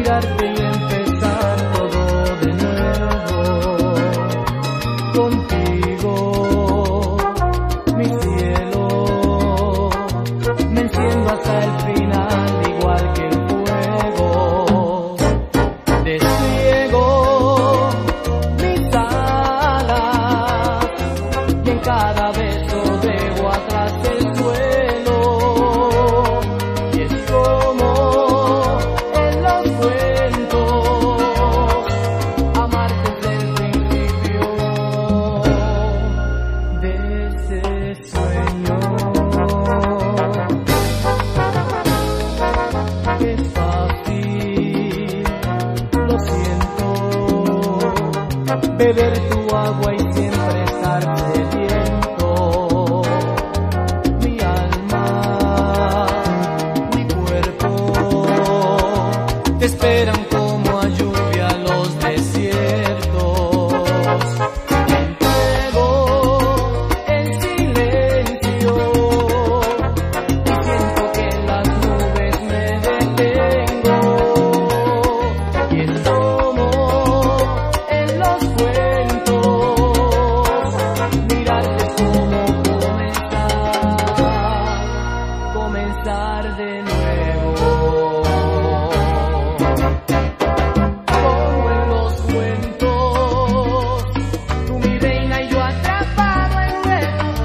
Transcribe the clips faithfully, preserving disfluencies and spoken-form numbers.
mirarte y empezar todo de nuevo contigo, mi cielo. Me enciendo hasta el final, igual que el fuego. Despliego mis alas y en cada beso dejo atrás el suelo. Y es como en los cuentos, amarte desde el principio de este sueño. Es fácil, lo siento, beber tu agua y siempre estar sediento. Mi alma, mi cuerpo, te esperan como a lluvia los desiertos. Te entrego en silencio y siento que en las nubes me detengo. Y es como en los cuentos, mirarte es como comenzar, comenzar de nuevo. Como en los cuentos, tú mi reina y yo atrapado en nuestros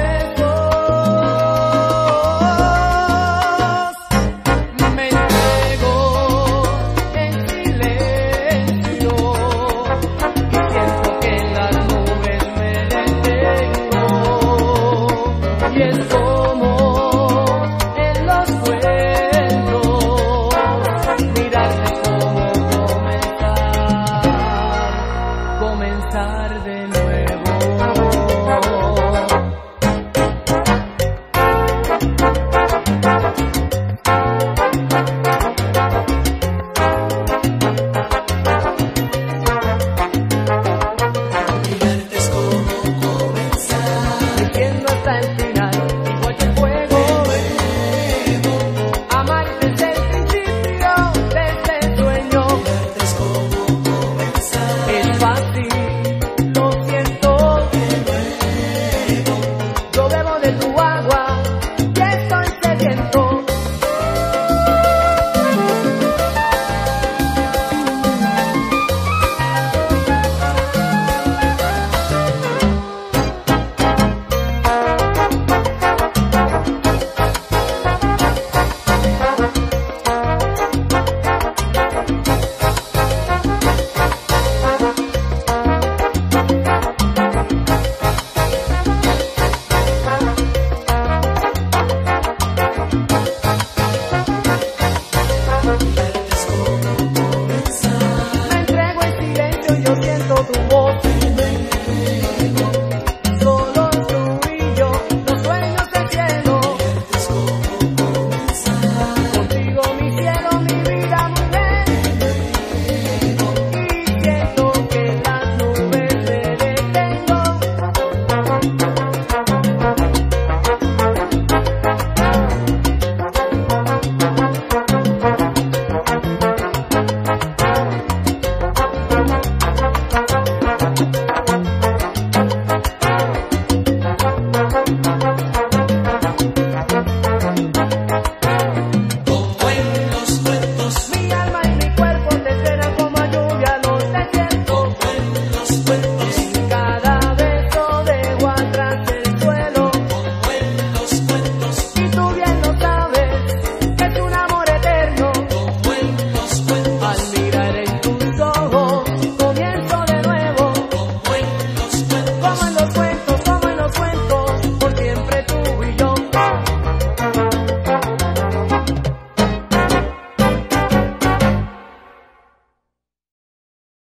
besos. Me entrego en silencio y siento que en las nubes me detengo. Y es como en los cuentos, mirarte como comenzar, comenzar de nuevo. Mirarte es como comenzar Diciendo hasta el final, igual que el fuego, amarte desde el principio, desde el sueño. Mirarte es como comenzar Es fácil, lo siento, yo bebo de tu agua y estoy sediento. Mirarte